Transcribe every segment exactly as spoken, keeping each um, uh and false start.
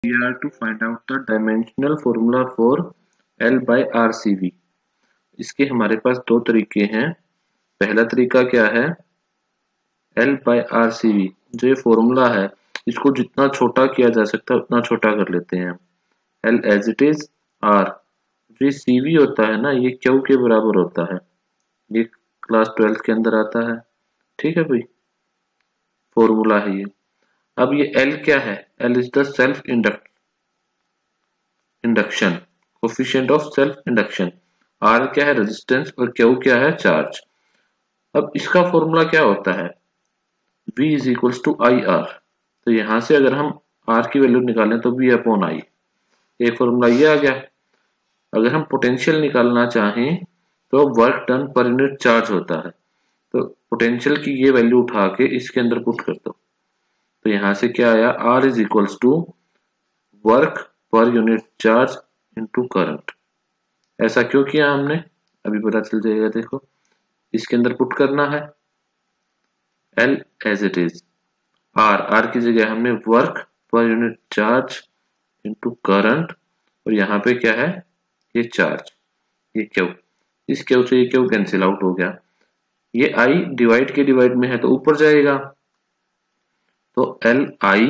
We are to find out the dimensional formula for L by R C V. इसके हमारे पास दो तरीके हैं। पहला तरीका क्या है, L by R C V जो ये फॉर्मूला है इसको जितना छोटा किया जा सकता है उतना छोटा कर लेते हैं। L as it is, R जो ये C V होता है ना ये Q के बराबर होता है। ये क्लास ट्वेल्थ के अंदर आता है, ठीक है भाई, फॉर्मूला है ये। अब ये L क्या है, L is the self induct induction coefficient of self induction, R क्या है रेजिस्टेंस और Q क्या है चार्ज। अब इसका फॉर्मूला क्या होता है, V is equals to I R. तो यहां से अगर हम R की वैल्यू निकालें तो V अपॉन आई, ये फॉर्मूला ये आ गया। अगर हम पोटेंशियल निकालना चाहें तो वर्क डन पर यूनिट चार्ज होता है, तो पोटेंशियल की ये वैल्यू उठा के इसके अंदर पुट कर दो। तो यहां से क्या आया, R is equals to work per unit charge into current. ऐसा क्यों किया हमने, अभी पता चल जाएगा। देखो इसके अंदर पुट करना है L as it is, R R की जगह हमने work per unit charge into current, और यहाँ पे क्या है ये चार्ज, ये Q, इस Q से ये Q कैंसिल आउट हो गया। ये I डिवाइड के डिवाइड में है तो ऊपर जाएगा, तो L I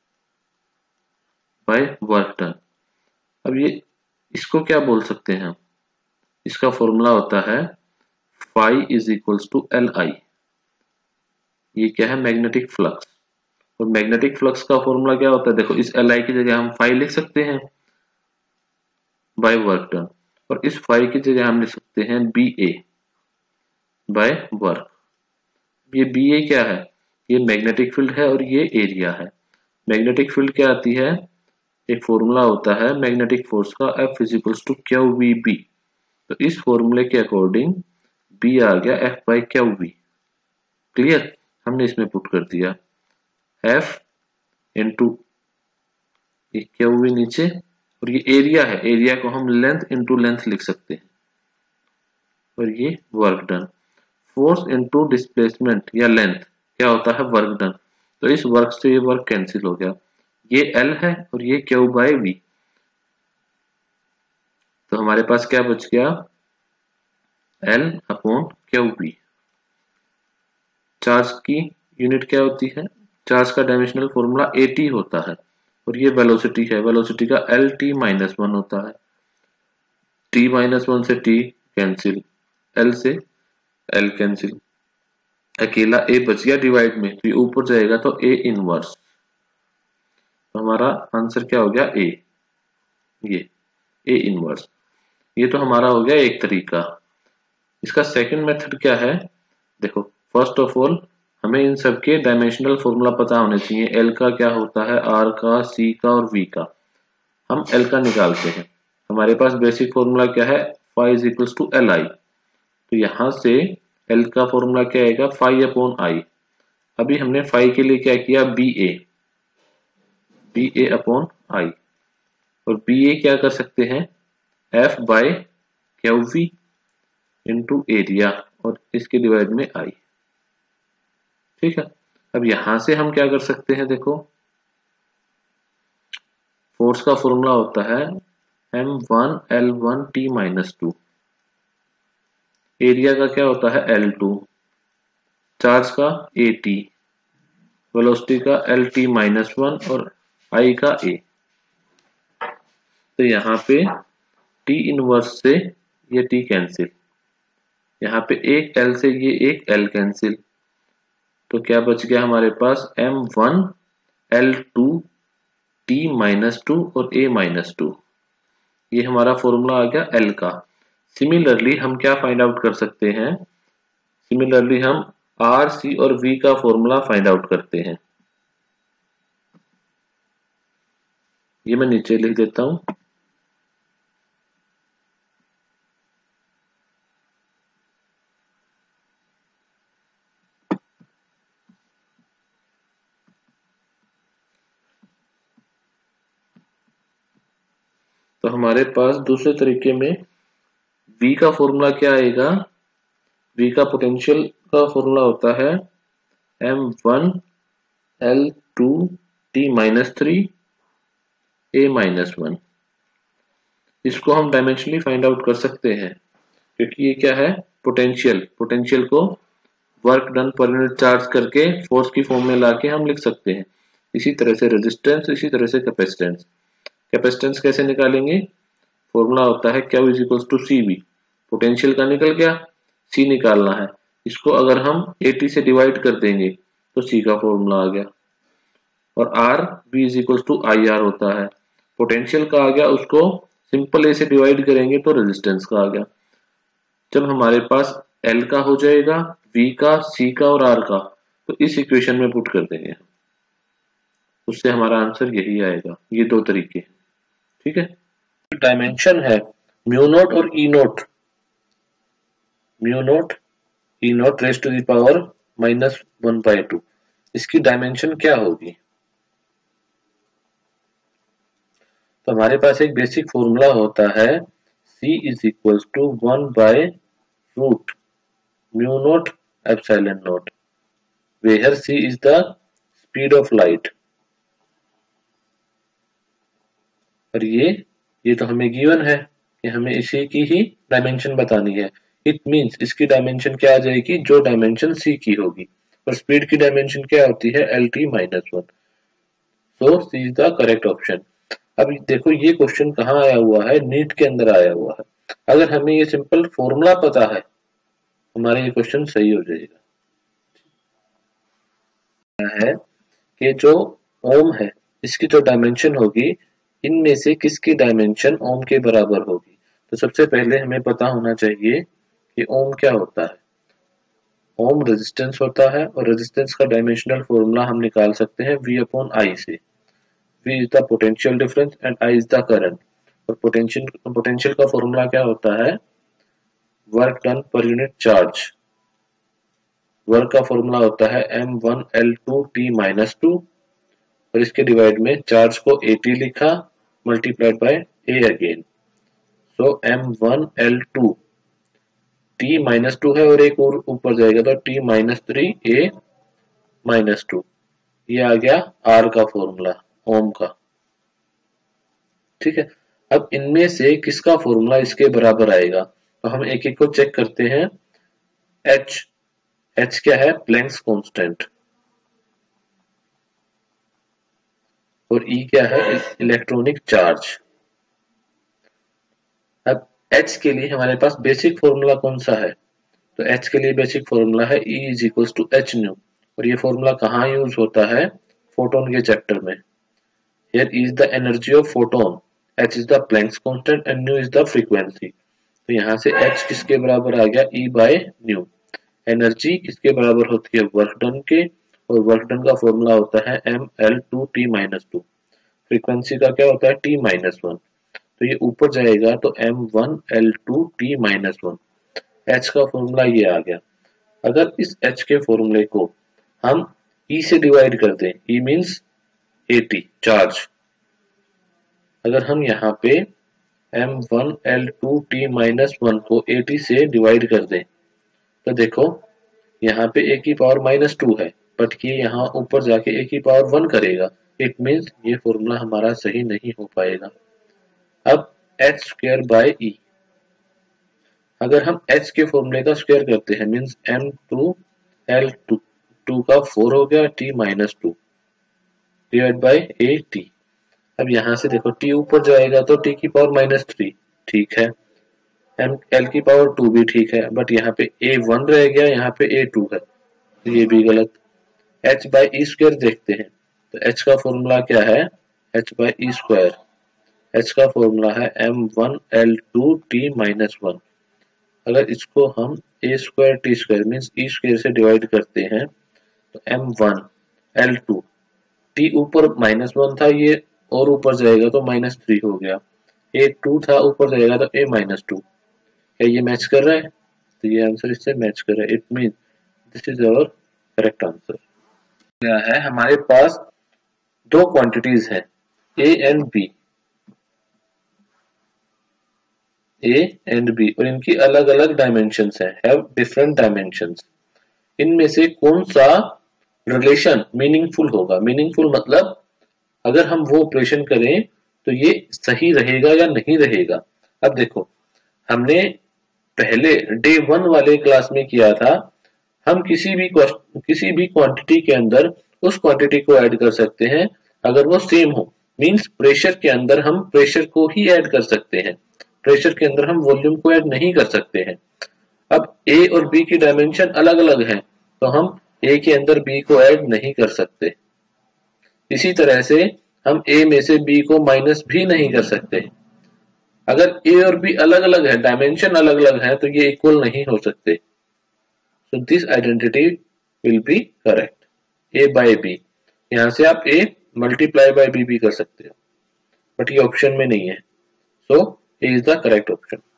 by work done. अब ये इसको क्या बोल सकते हैं हम, इसका फॉर्मूला होता है phi is equals to L I. ये क्या है मैग्नेटिक फ्लक्स, और मैग्नेटिक फ्लक्स का फॉर्मूला क्या होता है, देखो इस एल आई की जगह हम फाई लिख सकते हैं बाय वर्क डन, और इस फाई की जगह हम लिख सकते हैं बी ए बाय वर्क। ये बी ए क्या है, ये मैग्नेटिक फील्ड है और ये एरिया है। मैग्नेटिक फील्ड क्या आती है, एक फॉर्मूला होता है मैग्नेटिक फोर्स का, F is equals to Q V B. तो इस फॉर्मूले के अकॉर्डिंग B आ गया F by Q V. Clear, हमने इसमें पुट कर दिया F इंटू ये क्यू वी नीचे, और ये एरिया है, एरिया को हम लेंथ इंटू लेंथ लिख सकते हैं, और ये work done. Force into displacement या लेंथ क्या होता है वर्क डन, तो इस वर्क से ये वर्क कैंसिल हो गया। ये L है और ये Q बाय V, तो हमारे पास क्या बच गया L upon Q V. Charge की यूनिट क्या होती है, चार्ज का डायमेंशनल फॉर्मूला ए टी होता है, और ये वेलोसिटी है, वेलोसिटी का एल टी माइनस वन होता है। टी माइनस वन से टी कैंसिल, एल से एल कैंसिल, अकेला ए बच गया डिवाइड में, तो ये ऊपर जाएगा तो ए इनवर्स। तो हमारा आंसर क्या हो गया ए, ये ए इनवर्स। ये तो हमारा हो गया एक तरीका। इसका सेकंड मेथड क्या है, देखो फर्स्ट ऑफ ऑल हमें इन सब के डायमेंशनल फॉर्मूला पता होने चाहिए। एल का क्या होता है, आर का, सी का और वी का। हम एल का निकालते हैं, हमारे पास बेसिक फॉर्मूला क्या है, phi is equals to L I. तो यहां से एल का फॉर्मूला क्या आएगा, फाई अपॉन आई। अभी हमने फाई के लिए क्या किया, B A, B A upon I, और बी ए क्या कर सकते हैं, F by Q V into area, और इसके डिवाइड में आई। ठीक है, अब यहां से हम क्या कर सकते हैं, देखो फोर्स का फॉर्मूला होता है M one L one T minus two, area का क्या होता है एल टू, चार्ज का ए टी, वेलोसिटी का एल टी माइनस वन और आई का ए। तो यहाँ पे टी इनवर्स से ये टी कैंसिल, यहाँ पे एक एल से ये एक एल कैंसिल, तो क्या बच गया हमारे पास M one L two T minus two और ए माइनस टू। ये हमारा फॉर्मूला आ गया एल का। सिमिलरली हम क्या फाइंड आउट कर सकते हैं, सिमिलरली हम आर सी और वी का फॉर्मूला फाइंड आउट करते हैं। ये मैं नीचे लिख देता हूं, तो हमारे पास दूसरे तरीके में V का फॉर्मूला क्या आएगा, V का पोटेंशियल का फॉर्मूला होता है M one L two T minus three A minus one. इसको हम डायमेंशनली फाइंड आउट कर सकते हैं क्योंकि ये क्या है, पोटेंशियल। पोटेंशियल को वर्क डन पर यूनिट चार्ज करके फोर्स की फॉर्म में लाके हम लिख सकते हैं। इसी तरह से रेजिस्टेंस, इसी तरह से कैपेसिटेंस। कैपेसिटेंस कैसे निकालेंगे, फॉर्मूला होता है Q is equal to C B. Potential का निकल गया, सी निकालना है। इसको अगर हम एटी से डिवाइड कर देंगे तो सी का फॉर्मूला आ गया। और R B is equal to I R होता है। पोटेंशियल का आ गया, उसको सिंपल ए से डिवाइड करेंगे तो रेजिस्टेंस का आ गया। जब हमारे पास एल का हो जाएगा, वी का, सी का और आर का, तो इस इक्वेशन में पुट कर देंगे, उससे हमारा आंसर यही आएगा। ये दो तरीके हैं, ठीक है। डायमेंशन है म्यू नोट और E naught, mu naught E naught raise to the power minus one by two. इसकी डायमेंशन क्या होगी, तो हमारे पास एक बेसिक फॉर्मूला होता है C is equal to one by root mu naught epsilon naught, where C is the speed of light. और ये ये तो हमें गिवन है कि हमें इसी की ही डायमेंशन बतानी है। इट मींस इसकी डायमेंशन क्या आ जाएगी, जो डायमेंशन C की होगी। और स्पीड की डायमेंशन क्या होती है, L T minus one. So C is the correct option. अब देखो ये क्वेश्चन कहाँ आया हुआ है, नीट के अंदर आया हुआ है। अगर हमें ये सिंपल फॉर्मूला पता है, हमारा ये क्वेश्चन सही हो जाएगा। है कि जो ओम है, इसकी जो डायमेंशन होगी, इनमें से किसकी डायमेंशन ओम के बराबर होगी। तो सबसे पहले हमें पता होना चाहिए कि ओम क्या होता है। ओम रेजिस्टेंस होता है और रेजिस्टेंस का डायमेंशनल फॉर्मूला हम निकाल सकते हैं V अपॉन आई से। V is the potential difference and I is the current। और पोटेंशियल पोटेंशियल का फॉर्मूला क्या होता है, वर्क डन पर यूनिट चार्ज। वर्क का फॉर्मूला होता है M one L two T minus two, और इसके डिवाइड में चार्ज को एटी लिखा multiplied by A again. So M one L two, T minus two है और एक और ऊपर जाएगा तो T minus three A minus two. ये आ गया आर का फॉर्मूला, ओम का, ठीक है। अब इनमें से किसका फॉर्मूला इसके बराबर आएगा, तो हम एक एक को चेक करते हैं। H, H क्या है, प्लैंक्स कांस्टेंट। और E क्या है, इलेक्ट्रॉनिक चार्ज। अब H के लिए हमारे पास बेसिक फॉर्मूला कौन सा है, तो H के लिए बेसिक फॉर्मूला है E is equal to H nu. और ये फॉर्मूला कहाँ यूज होता है, फोटोन के चैप्टर में। Here is the energy of photon, H is the Planck's constant and nu is the frequency। तो यहाँ से H किसके बराबर आ गया, E by nu। एनर्जी किसके बराबर होती है, वर्क डन के, और वर्क डन का फॉर्मूला होता है M L two T minus two. Frequency का क्या होता है, टी माइनस वन। तो ये ऊपर जाएगा तो M one L two T minus one. H का फॉर्मूला ये आ गया। अगर इस H के फॉर्मूले को हम E से डिवाइड कर दें, E मीन्स एटी चार्ज। अगर हम यहाँ पे M one L two T minus one को एटी से डिवाइड कर दें, तो देखो यहाँ पे ए की पावर माइनस टू है, बट ये यहाँ ऊपर जाके ए की पावर वन करेगा। इट मीन्स ये फॉर्मूला हमारा सही नहीं हो पाएगा। अब एच स्क्वायर बाय ई, अगर हम एच के फॉर्मूले का स्क्वायर करते हैं, means M two L two, two का फोर हो गया, T minus two divide by A T. अब यहाँ से देखो टी ऊपर जाएगा तो टी की पावर माइनस थ्री, ठीक है। एम एल की पावर टू भी ठीक है, बट यहाँ पे ए वन रह गया, यहाँ पे ए टू है, तो ये भी गलत। एच बाई ई स्क्वायर देखते हैं, तो एच का फॉर्मूला क्या है, H by E square. H का फॉर्मूला है M one L two T minus one. अगर इसको हम A square T square means E square से डिवाइड करते हैं, तो M one L two, T ऊपर माइनस वन था, ये और ऊपर जाएगा तो माइनस थ्री हो गया। ए टू था, ऊपर जाएगा तो ए माइनस टू। क्या ये मैच कर रहा है, तो ये आंसर इससे मैच कर रहा है। It mean this is our correct answer. क्या है, हमारे पास दो क्वांटिटीज हैं A and B, A and B, और इनकी अलग अलग डायमेंशंस हैं, हैव डिफरेंट डायमेंशंस। इनमें से कौन सा रिलेशन मीनिंगफुल होगा, मीनिंगफुल मतलब अगर हम वो ऑपरेशन करें तो ये सही रहेगा या नहीं रहेगा। अब देखो, हमने पहले डे वन वाले क्लास में किया था, हम किसी भी किसी भी क्वांटिटी के अंदर उस क्वांटिटी को ऐड कर सकते हैं अगर वो सेम हो। मींस प्रेशर के अंदर हम प्रेशर को ही ऐड कर सकते हैं, प्रेशर के अंदर हम वॉल्यूम को ऐड नहीं कर सकते हैं। अब ए और बी की डायमेंशन अलग अलग है, तो हम ए के अंदर बी को ऐड नहीं कर सकते। इसी तरह से हम ए में से बी को माइनस भी नहीं कर सकते। अगर ए और बी अलग अलग है, डायमेंशन अलग अलग है, तो ये इक्वल नहीं हो सकते। So this identity will be correct. A by B, यहां से आप ए मल्टीप्लाई बाय बी भी कर सकते हो, बट ये ऑप्शन में नहीं है। So A is the correct option.